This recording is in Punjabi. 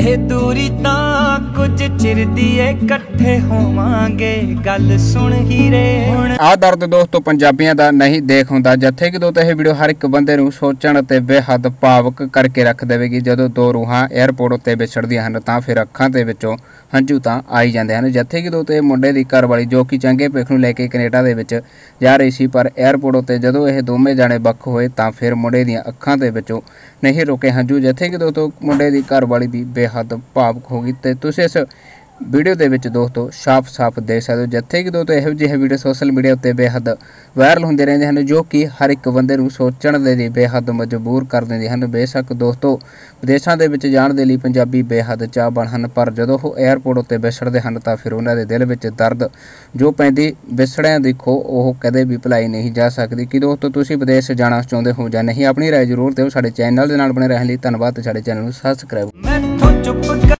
ਇਹ ਦੂਰੀ ਤਾਂ ਕੁਝ ਚਿਰ ਦੀ ਏ, ਇਕੱਠੇ ਹੋਵਾਂਗੇ ਗੱਲ ਸੁਣ ਹੀਰੇ। ਹੁਣ ਆ ਦਰਦ ਦੋਸਤੋ ਪੰਜਾਬੀਆਂ ਦਾ ਨਹੀਂ ਦੇਖ ਹੁੰਦਾ, ਜਿੱਥੇ ਕਿ ਦੋਸਤੋ ਇਹ ਵੀਡੀਓ ਹਰ ਇੱਕ ਬੰਦੇ ਨੂੰ ਸੋਚਣ ਅਤੇ ਬੇਹੱਦ ਭਾਵਕ ਕਰਕੇ ਰੱਖ ਦੇਵੇਗੀ। ਜਦੋਂ ਦੋ ਰੂਹਾਂ 에ਅਰਪੋਰਟ ਉੱਤੇ ਵਿਛੜਦੀਆਂ ਹਨ ਤਾਂ ਫਿਰ ਅੱਖਾਂ ਦੇ ਵਿੱਚੋਂ ਹੰਝੂ ਤਾਂ ਆਈ ਜਾਂਦੇ ਹਨ। ਜਿੱਥੇ ਕਿ ਦੋਸਤੋ ਇਹ ਮੁੰਡੇ ਦੀ ਘਰਵਾਲੀ ਜੋ ਕਿ ਚੰਗੇ ਭਵਿੱਖ ਨੂੰ ਲੈ ਕੇ ਕੈਨੇਡਾ ਦੇ ਵਿੱਚ ਜਾ ਰਹੀ ਸੀ, ਪਰ 에ਅਰਪੋਰਟ ਉੱਤੇ ਜਦੋਂ ਇਹ ਦੋਵੇਂ ਜਾਣੇ ਵੱਖ ਹੋਏ ਤਾਂ ਫਿਰ ਮੁੰਡੇ ਦੀਆਂ ਅੱਖਾਂ ਦੇ ਵਿੱਚੋਂ ਨਹੀਂ ਰੁਕੇ ਹੰਝੂ। ਜਿੱਥੇ ਕਿ ਦੋਸਤੋ ਮੁੰਡੇ ਦੀ ਘਰਵਾਲੀ ਵੀ ਬੇਹੱਦ ਭਾਵੁਕ ਹੋ ਗਈ ਤੇ ਤੁਸੀਂ ਇਸ ਵੀਡੀਓ ਦੇ ਵਿੱਚ ਦੋਸਤੋ ਸਾਫ਼ ਦੇਖ ਸਕਦੇ ਹੋ। ਜਿੱਥੇ ਕਿ ਦੋਸਤੋ ਇਹੋ ਜਿਹੇ ਵੀਡੀਓ ਸੋਸ਼ਲ ਮੀਡੀਆ ਉੱਤੇ ਬੇਹੱਦ ਵਾਇਰਲ ਹੁੰਦੇ ਰਹਿੰਦੇ ਹਨ, ਜੋ ਕਿ ਹਰ ਇੱਕ ਬੰਦੇ ਨੂੰ ਸੋਚਣ ਦੇ ਲਈ ਬੇਹੱਦ ਮਜਬੂਰ ਕਰ ਦਿੰਦੇ ਹਨ। ਬੇਸ਼ੱਕ ਦੋਸਤੋ ਵਿਦੇਸ਼ਾਂ ਦੇ ਵਿੱਚ ਜਾਣ ਦੇ ਲਈ ਪੰਜਾਬੀ ਬੇਹੱਦ ਚਾਹਵਾਨ ਹਨ, ਪਰ ਜਦੋਂ ਉਹ 에ਅਰਪੋਰਟ ਉੱਤੇ ਵਿਛੜਦੇ ਹਨ ਤਾਂ ਫਿਰ ਉਹਨਾਂ ਦੇ ਦਿਲ ਵਿੱਚ ਦਰਦ ਜੋ ਪੈਂਦੀ ਵਿਛੜਿਆਂ ਦੀ ਖੋ ਉਹ ਕਦੇ ਵੀ ਭੁਲਾਈ ਨਹੀਂ ਜਾ ਸਕਦੀ। ਕਿ ਦੋਸਤੋ ਤੁਸੀਂ ਵਿਦੇਸ਼ ਜਾਣਾ ਚਾਹੁੰਦੇ ਹੋ ਜਾਂ ਨਹੀਂ, ਆਪਣੀ ਰਾਏ ਜ਼ਰੂਰ ਦਿਓ। ਸਾਡੇ ਚੈਨਲ ਦੇ ਨਾਲ ਬਣੇ ਰਹਿਣ ਲਈ ਧੰਨਵਾਦ ਤੇ ਸਾਡੇ ਚੈਨਲ ਨੂੰ ਸਬਸਕ੍ਰਾਈਬ।